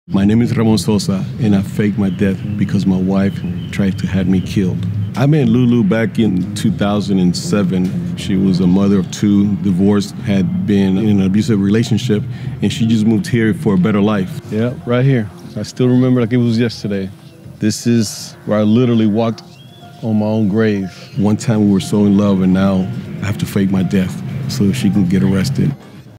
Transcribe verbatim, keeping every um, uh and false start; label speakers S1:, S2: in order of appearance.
S1: My name is Ramon Sosa, and I faked my death because my wife tried to have me killed. I met Lulu back in two thousand seven. She was a mother of two, divorced, had been in an abusive relationship, and she just moved here for a better life. Yeah, right here. I still remember like it was yesterday. This is where I literally walked on my own grave. One time we were so in love, and now I have to fake my death so she can get arrested.